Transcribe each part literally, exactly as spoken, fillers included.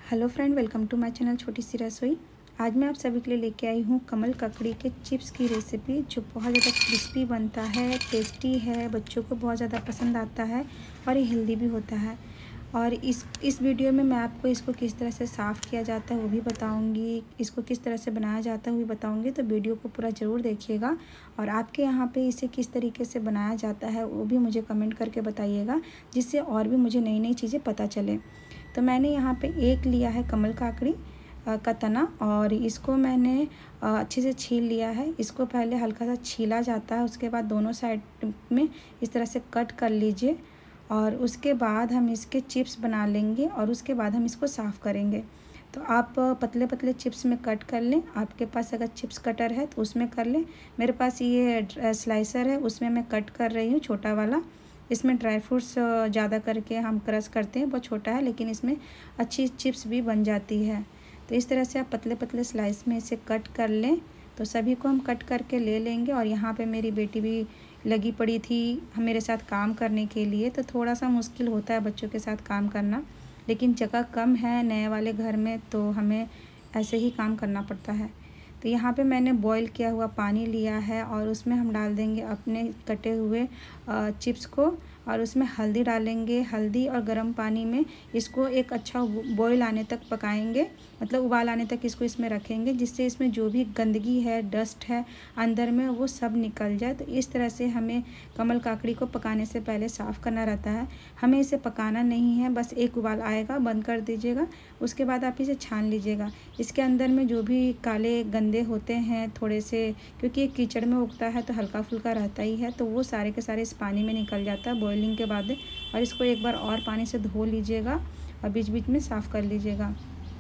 Hello friend, welcome to my channel Chhoti Si रसोई। आज मैं आप सभी के लिए लेके आई हूँ कमल ककड़ी के चिप्स की रेसिपी, जो बहुत ज़्यादा क्रिस्पी बनता है, टेस्टी है, बच्चों को बहुत ज़्यादा पसंद आता है और ये हेल्दी भी होता है। और इस इस वीडियो में मैं आपको इसको किस तरह से साफ़ किया जाता है वो भी बताऊंगी, इसको किस तरह से बनाया जाता है वो भी बताऊंगी। तो वीडियो को पूरा ज़रूर देखिएगा और आपके यहाँ पे इसे किस तरीके से बनाया जाता है वो भी मुझे कमेंट करके बताइएगा, जिससे और भी मुझे नई नई चीज़ें पता चले। तो मैंने यहाँ पे एक लिया है कमल काकड़ी का तना और इसको मैंने अच्छे से छील लिया है। इसको पहले हल्का सा छीला जाता है, उसके बाद दोनों साइड में इस तरह से कट कर लीजिए और उसके बाद हम इसके चिप्स बना लेंगे और उसके बाद हम इसको साफ़ करेंगे। तो आप पतले पतले चिप्स में कट कर लें। आपके पास अगर चिप्स कटर है तो उसमें कर लें। मेरे पास ये स्लाइसर है, उसमें मैं कट कर रही हूँ, छोटा वाला। इसमें ड्राई फ्रूट्स ज़्यादा करके हम क्रश करते हैं, बहुत छोटा है लेकिन इसमें अच्छी चिप्स भी बन जाती है। तो इस तरह से आप पतले पतले स्लाइस में इसे कट कर लें। तो सभी को हम कट करके ले लेंगे। और यहाँ पे मेरी बेटी भी लगी पड़ी थी मेरे साथ काम करने के लिए। तो थोड़ा सा मुश्किल होता है बच्चों के साथ काम करना, लेकिन जगह कम है नए वाले घर में, तो हमें ऐसे ही काम करना पड़ता है। तो यहाँ पे मैंने बॉईल किया हुआ पानी लिया है और उसमें हम डाल देंगे अपने कटे हुए चिप्स को और उसमें हल्दी डालेंगे। हल्दी और गर्म पानी में इसको एक अच्छा बॉईल आने तक पकाएंगे, मतलब उबाल आने तक इसको इसमें रखेंगे, जिससे इसमें जो भी गंदगी है, डस्ट है अंदर में, वो सब निकल जाए। तो इस तरह से हमें कमल काकड़ी को पकाने से पहले साफ़ करना रहता है। हमें इसे पकाना नहीं है, बस एक उबाल आएगा, बंद कर दीजिएगा। उसके बाद आप इसे छान लीजिएगा। इसके अंदर में जो भी काले गंदे होते हैं थोड़े से, क्योंकि कीचड़ में उगता है तो हल्का फुल्का रहता ही है, तो वो सारे के सारे इस पानी में निकल जाता है बॉइलिंग के बाद। और इसको एक बार और पानी से धो लीजिएगा और बीच बीच में साफ़ कर लीजिएगा।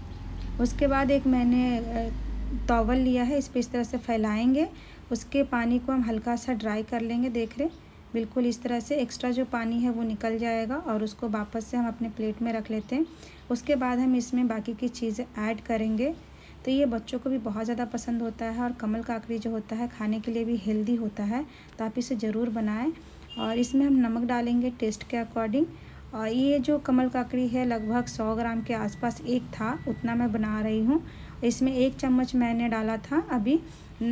उसके बाद एक मैंने टॉवल लिया है, इस पर इस तरह से फैलाएंगे। उसके पानी को हम हल्का सा ड्राई कर लेंगे। देख रहे बिल्कुल इस तरह से एक्स्ट्रा जो पानी है वो निकल जाएगा और उसको वापस से हम अपने प्लेट में रख लेते हैं। उसके बाद हम इसमें बाकी की चीज़ें ऐड करेंगे। तो ये बच्चों को भी बहुत ज़्यादा पसंद होता है और कमल काकड़ी जो होता है खाने के लिए भी हेल्दी होता है, तो आप इसे ज़रूर बनाएं। और इसमें हम नमक डालेंगे टेस्ट के अकॉर्डिंग। और ये जो कमल काकड़ी है लगभग सौ ग्राम के आसपास एक था, उतना मैं बना रही हूँ। इसमें एक चम्मच मैंने डाला था अभी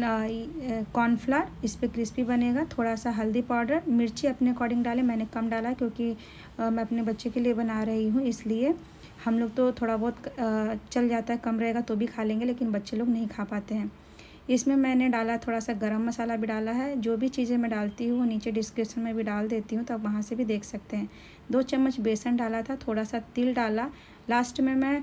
कॉर्नफ्लावर, इस पर क्रिस्पी बनेगा। थोड़ा सा हल्दी पाउडर, मिर्ची अपने अकॉर्डिंग डालें, मैंने कम डाला क्योंकि मैं अपने बच्चे के लिए बना रही हूँ, इसलिए। हम लोग तो थोड़ा बहुत चल जाता है, कम रहेगा तो भी खा लेंगे, लेकिन बच्चे लोग नहीं खा पाते हैं। इसमें मैंने डाला थोड़ा सा गरम मसाला भी डाला है। जो भी चीज़ें मैं डालती हूँ वो नीचे डिस्क्रिप्शन में भी डाल देती हूँ, तो आप वहाँ से भी देख सकते हैं। दो चम्मच बेसन डाला था, थोड़ा सा तिल डाला। लास्ट में मैं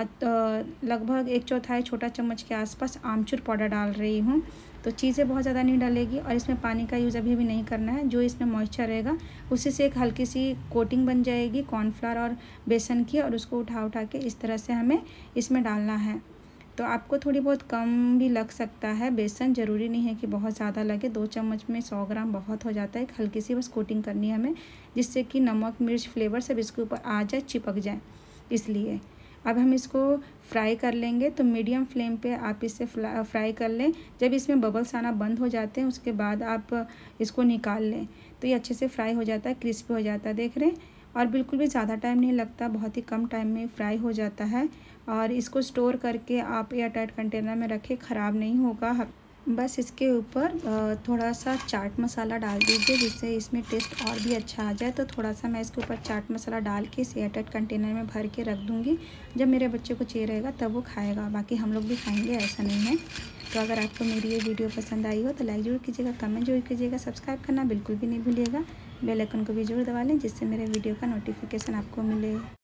लगभग एक चौथाई छोटा चम्मच के आसपास आमचूर पाउडर डाल रही हूँ। तो चीज़ें बहुत ज़्यादा नहीं डालेगी और इसमें पानी का यूज़ अभी भी नहीं करना है। जो इसमें मॉइस्चर रहेगा उसी से एक हल्की सी कोटिंग बन जाएगी कॉर्नफ्लावर और बेसन की, और उसको उठा उठा के इस तरह से हमें इसमें डालना है। तो आपको थोड़ी बहुत कम भी लग सकता है बेसन, ज़रूरी नहीं है कि बहुत ज़्यादा लगे। दो चम्मच में सौ ग्राम बहुत हो जाता है। एक हल्की सी बस कोटिंग करनी है हमें, जिससे कि नमक मिर्च फ्लेवर सब इसके ऊपर आ जाए, चिपक जाए, इसलिए। अब हम इसको फ्राई कर लेंगे। तो मीडियम फ्लेम पे आप इसे फ्राई कर लें। जब इसमें बबल्स आना बंद हो जाते हैं उसके बाद आप इसको निकाल लें, तो ये अच्छे से फ्राई हो जाता है, क्रिस्पी हो जाता है, देख रहे हैं। और बिल्कुल भी ज़्यादा टाइम नहीं लगता, बहुत ही कम टाइम में फ्राई हो जाता है। और इसको स्टोर करके आप एयर टाइट कंटेनर में रखें, ख़राब नहीं होगा। बस इसके ऊपर थोड़ा सा चाट मसाला डाल दीजिए, जिससे इसमें टेस्ट और भी अच्छा आ जाए। तो थोड़ा सा मैं इसके ऊपर चाट मसाला डाल के इसे एयर टाइट कंटेनर में भर के रख दूँगी। जब मेरे बच्चे को चाहिए रहेगा तब वो खाएगा, बाकी हम लोग भी खाएंगे, ऐसा नहीं है। तो अगर आपको मेरी ये वीडियो पसंद आई हो तो लाइक ज़रूर कीजिएगा, कमेंट जरूर कीजिएगा, सब्सक्राइब करना बिल्कुल भी नहीं भूलिएगा। बेल आइकन को भी जरूर दबा लें, जिससे मेरे वीडियो का नोटिफिकेशन आपको मिले।